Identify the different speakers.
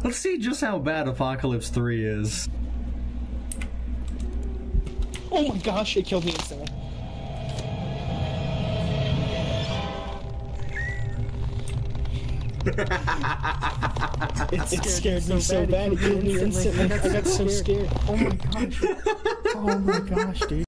Speaker 1: Let's see just how bad Apocalypse 3 is.
Speaker 2: Oh my gosh, it killed me instantly. It scared me so bad, it killed me instantly. I got so scared.
Speaker 3: Oh my gosh. Oh my gosh, dude.